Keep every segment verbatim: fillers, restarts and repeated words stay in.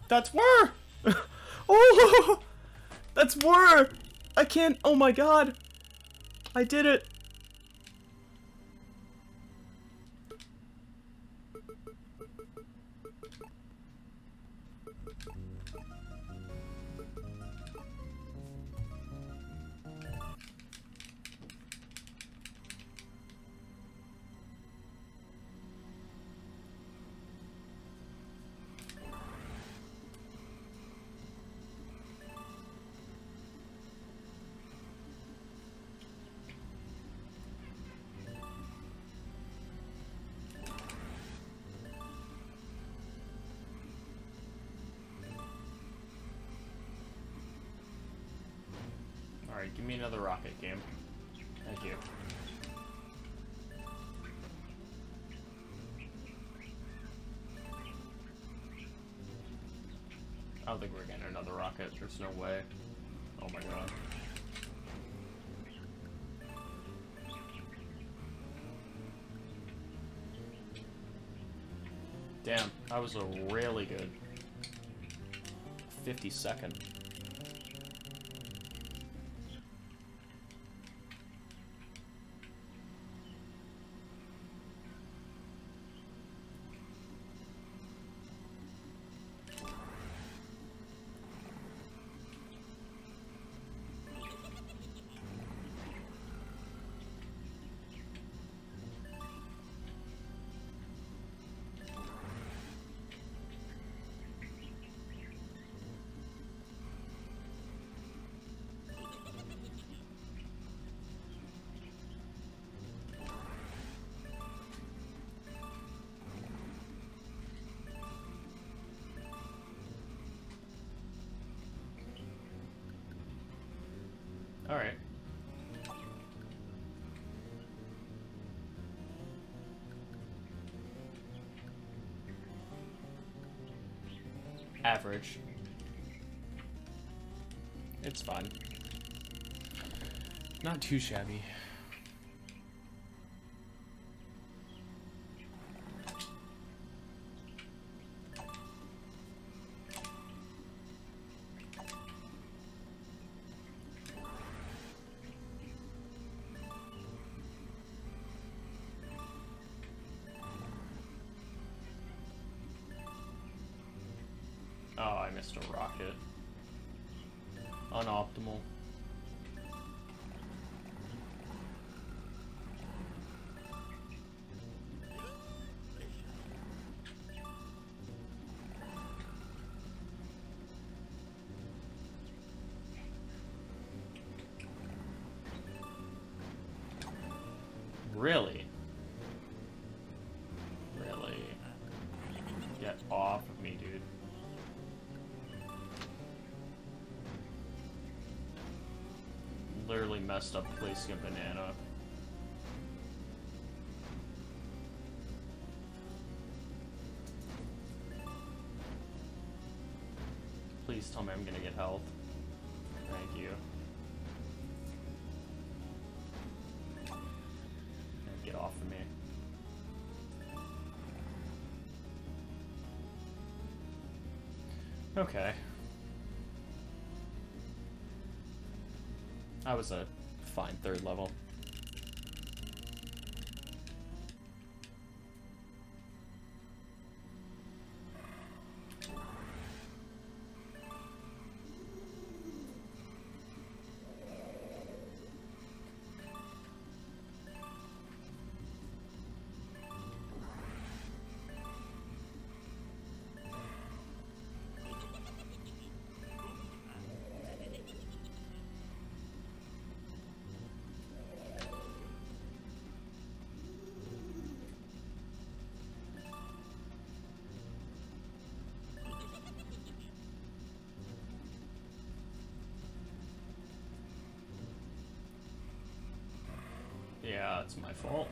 That's where. Oh, that's where. I can't. Oh my god. I did it. Alright, give me another rocket game. Thank you. I don't think we're getting another rocket. There's no way. Oh my god. Damn, that was a really good fifty second. Alright. Average. It's fine. Not too shabby. Oh, I missed a rocket. Unoptimal. Really? Really? Get off of me, dude. Literally messed up placing a banana. Please tell me I'm gonna get health. Thank you. Get off of me. Okay. That was a fine third level. Yeah, it's my fault.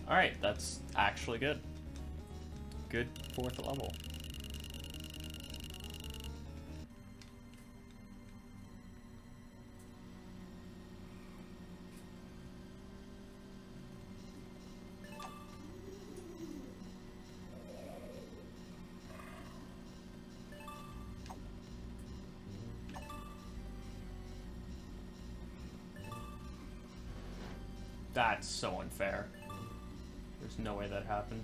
Alright, that's actually good. Good fourth level. That's so unfair. There's no way that happened.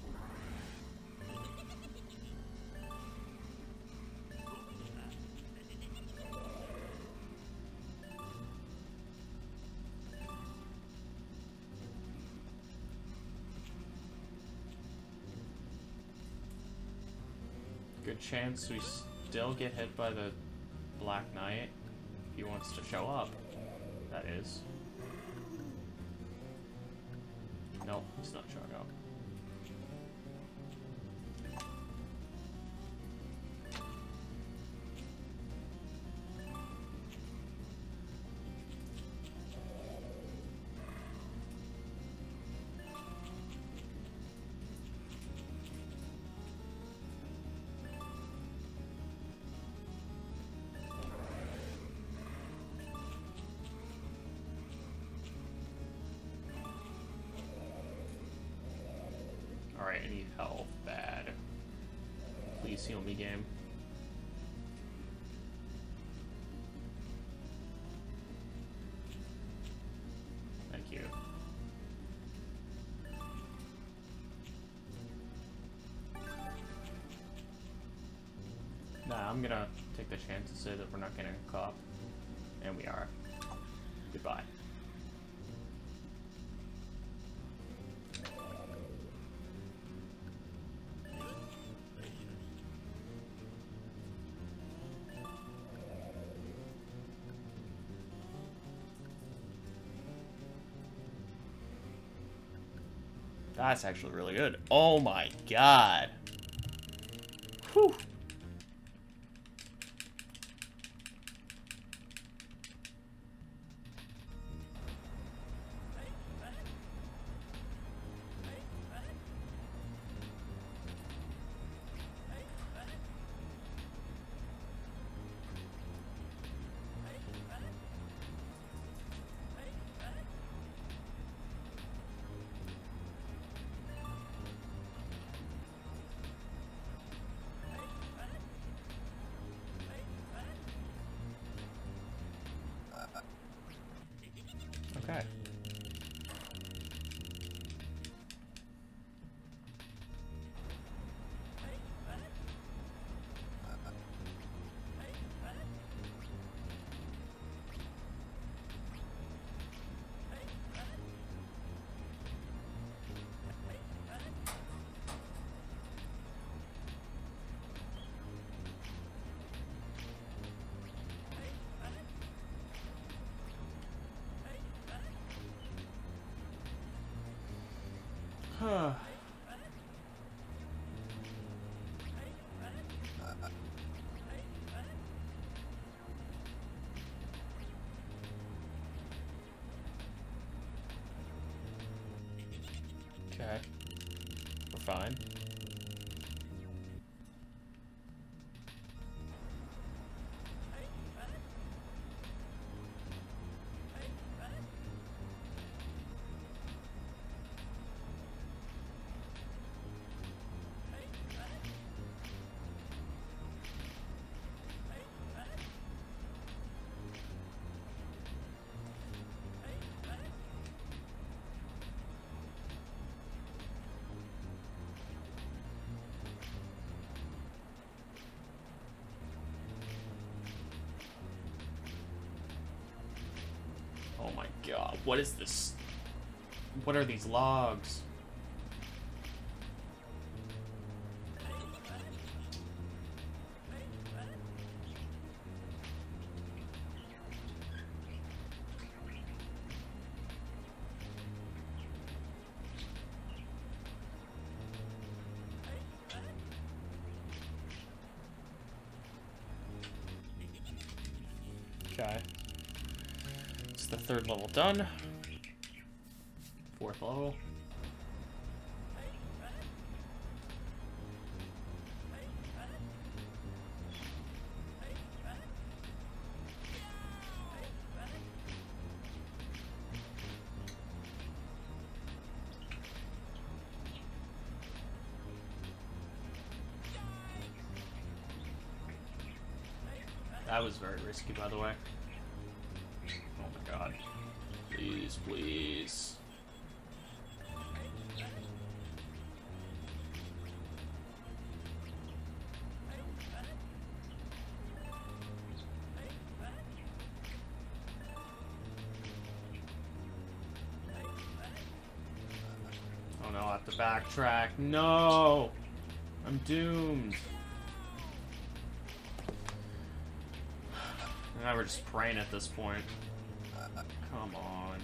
Good chance we still get hit by the Black Knight if he wants to show up, that is. Nope, he's not showing up. Alright, I need health bad. Please heal me, game. Thank you. Nah, I'm gonna take the chance to say that we're not getting a cop. And we are. Goodbye. That's actually really good. Oh my god. Whew. Okay. Huh. Okay. We're fine. Oh my god, what is this? What are these logs? Okay. It's the third level done. Fourth level. That was very risky, by the way. Oh my god. Please, please. Oh no, I have to backtrack. No! I'm doomed. Now we're just praying at this point. Come on.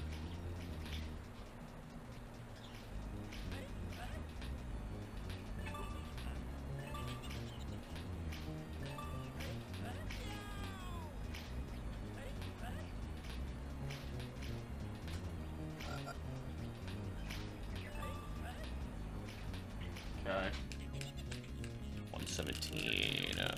Okay. one seventeen. Uh.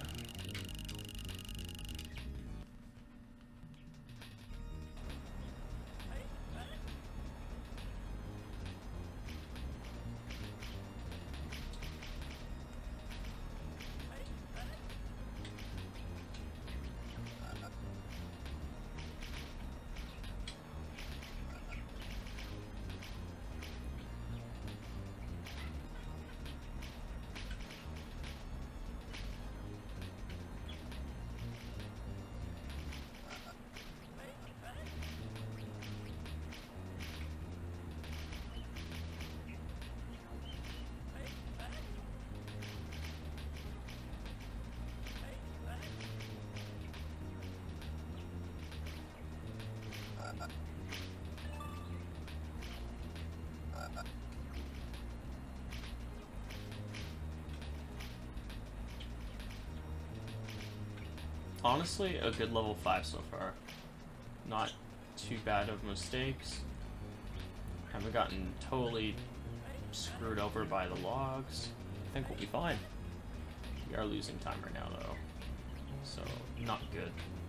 Honestly, a good level five so far. Not too bad of mistakes. Haven't gotten totally screwed over by the logs. I think we'll be fine. We are losing time right now, though. So, not good.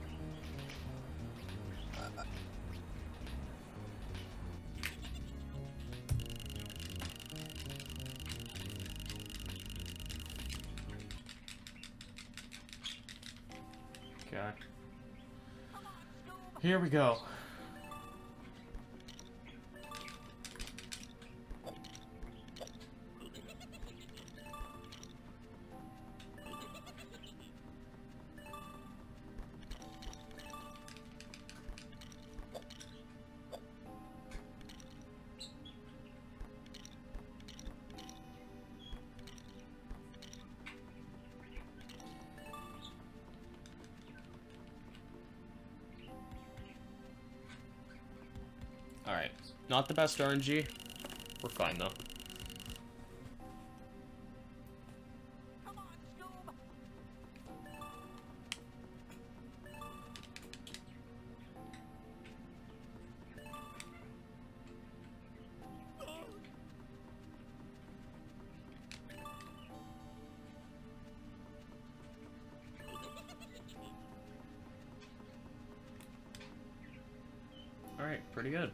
Okay. Here we go. Alright, not the best R N G. We're fine though. Alright, pretty good.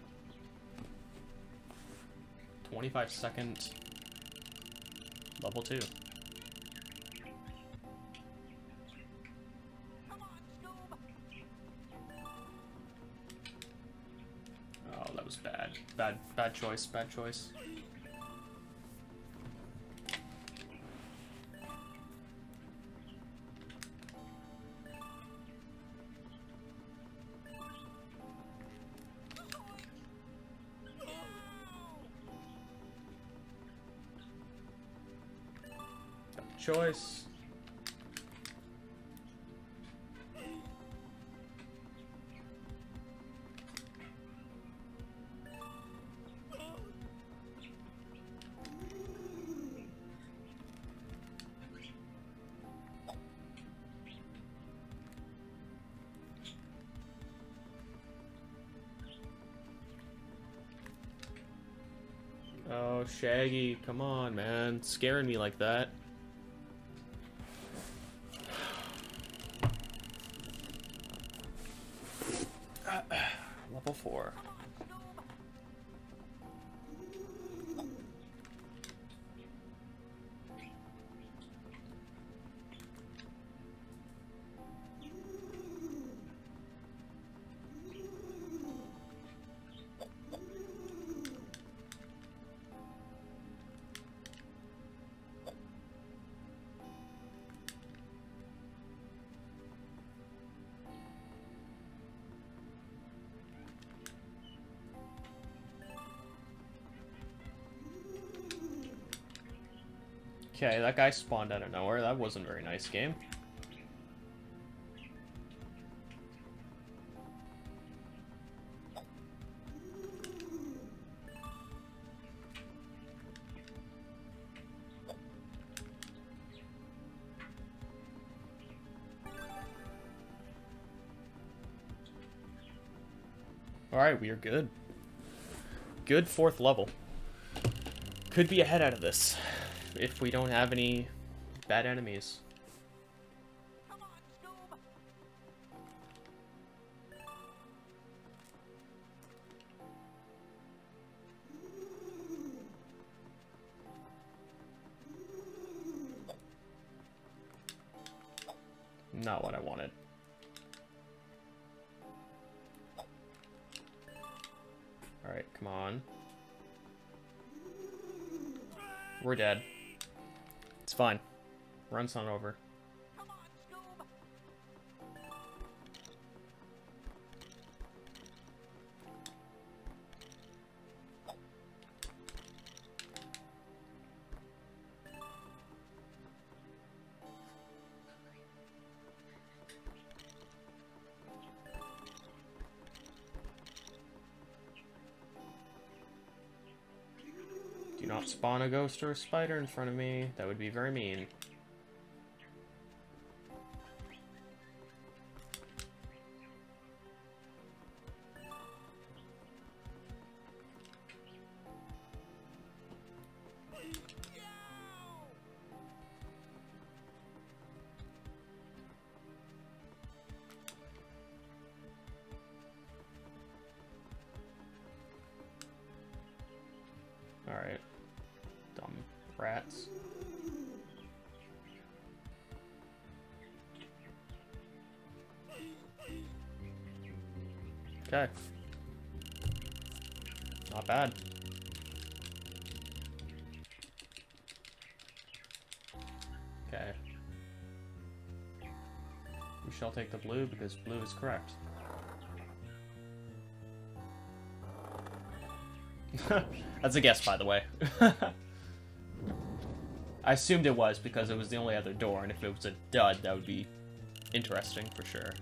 twenty-five second level two. Oh, that was bad. Bad, bad choice, bad choice. Choice. Oh, Shaggy, come on, man. Scaring me like that. Level four. Okay, that guy spawned out of nowhere. That wasn't a very nice game. Alright, we are good. Good fourth level. Could be ahead out of this if we don't have any bad enemies. Not what I wanted. Alright, come on. We're dead. It's fine. Run's not over. Do not spawn a ghost or a spider in front of me. That would be very mean. Alright. Dumb rats. Okay. Not bad. Okay. We shall take the blue because blue is correct. That's a guess, by the way. I assumed it was because it was the only other door, and if it was a dud, that would be interesting for sure.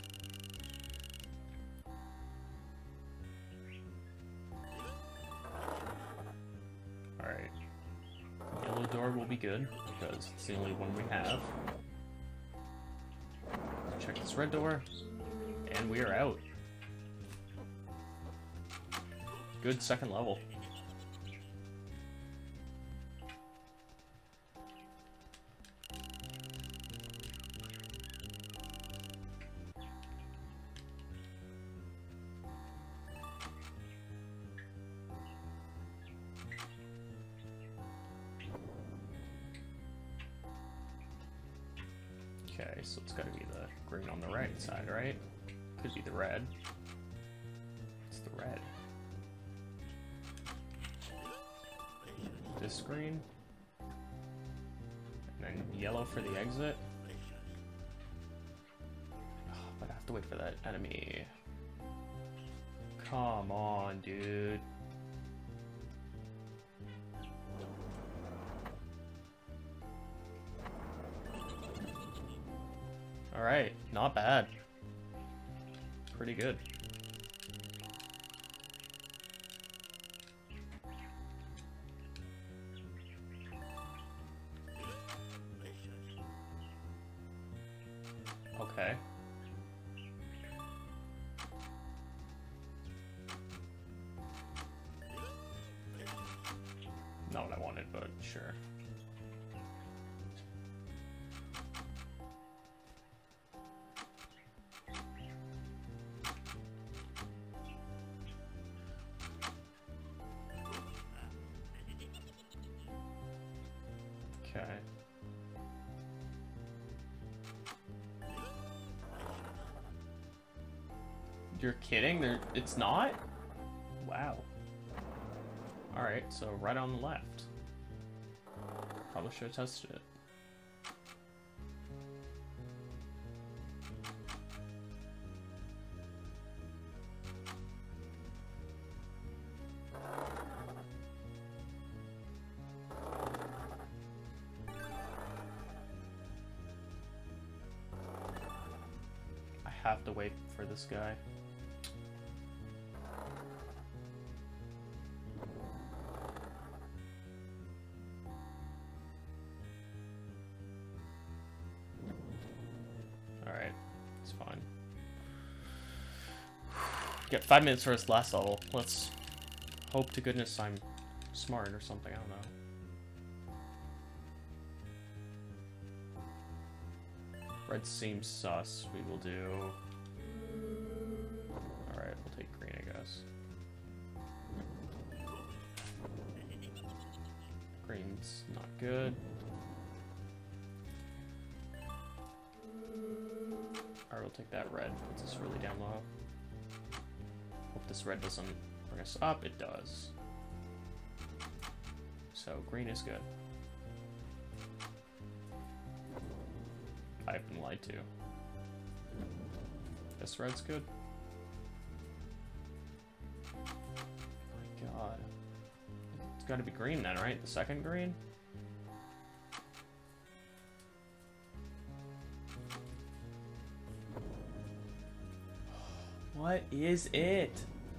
Alright. Yellow door will be good, because it's the only one we have. Check this red door, and we are out. Good second level. Okay, so it's gotta be the green on the right side, right? Could be the red. It's the red. This green. And then yellow for the exit. Oh, but I have to wait for that enemy. Come on, dude. Alright, not bad. Pretty good. Okay. Not what I wanted, but sure. Okay. You're kidding? There, it's not? Wow. Alright, so right on the left. Probably should have tested it. have to wait for this guy. Alright, it's fine. Get five minutes for this last level. Let's hope to goodness I'm smart or something, I don't know. Red seems sus. We will do... Alright, we'll take green, I guess. Green's not good. Alright, we'll take that red. Puts us really down low. Hope this red doesn't bring us up. It does. So green is good. I've been lied to. This red's good. Oh my god. It's gotta be green then, right? The second green? What is it?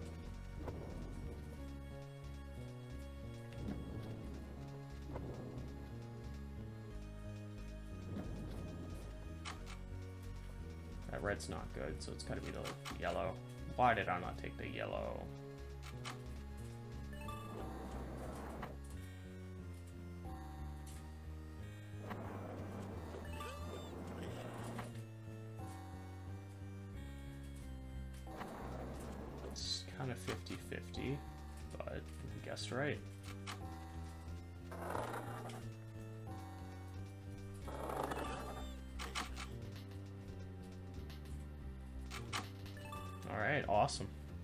That red's not good, so it's gotta be the yellow. Why did I not take the yellow? It's kind of fifty fifty, but we guessed right. Alright, awesome.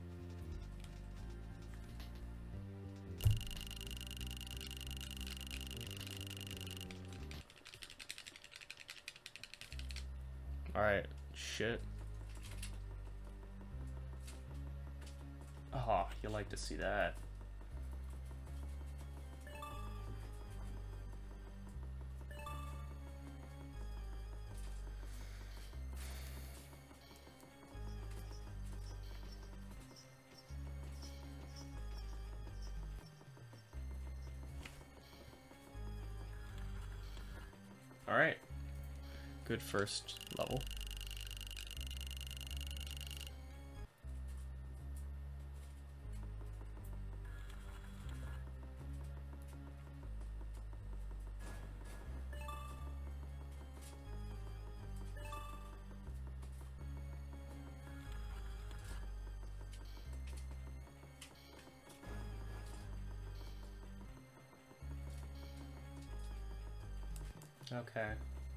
Alright, shit. Oh, you like to see that. Alright. Good first level. Okay.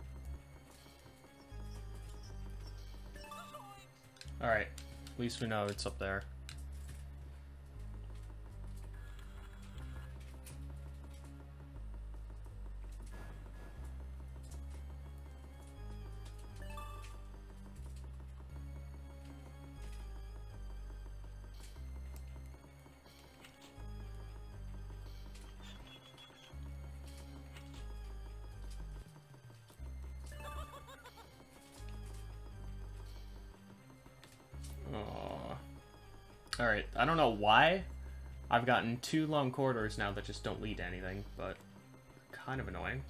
Alright. At least we know it's up there. Alright, I don't know why I've gotten two long corridors now that just don't lead to anything, but kind of annoying.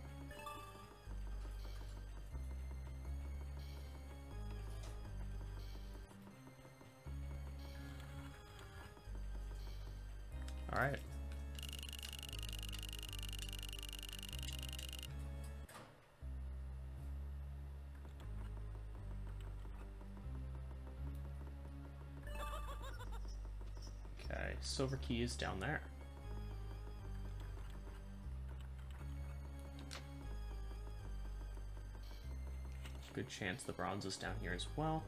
Alright. Okay, silver key is down there. Good chance the bronze is down here as well.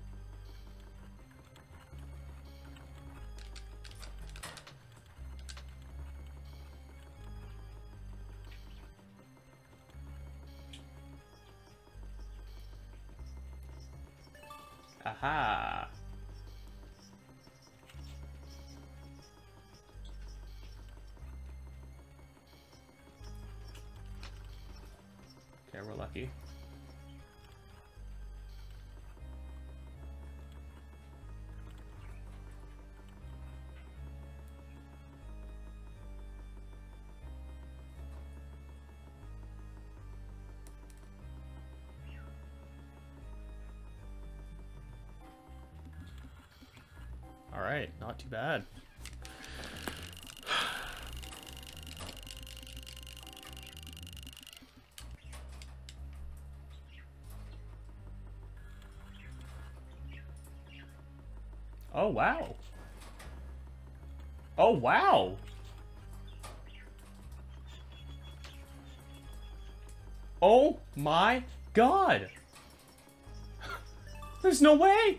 Aha! Okay, we're lucky. Alright, not too bad. Oh, wow. Oh, wow. Oh my god. There's no way.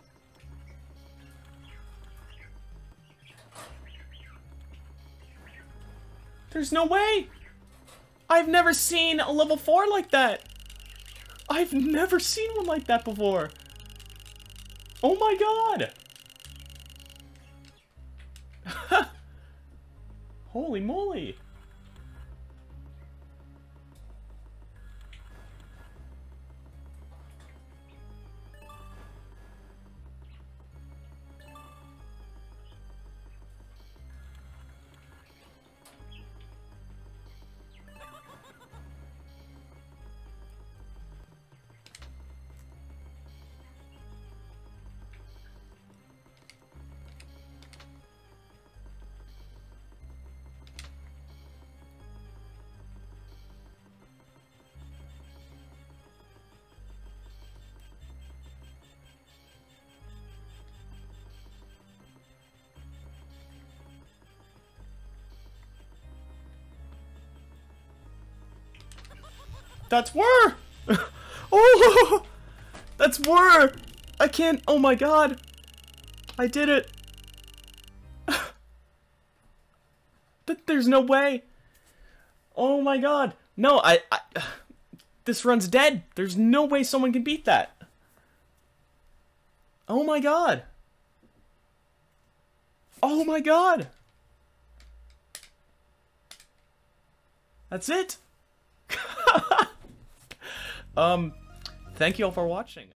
There's no way. I've never seen a level four like that. I've never seen one like that before. Oh my god. Holy moly. That's whir! Oh! That's whir! I can't. Oh my god! I did it! But there's no way! Oh my god! No, I, I. This run's dead! There's no way someone can beat that! Oh my god! Oh my god! That's it! Um, thank you all for watching.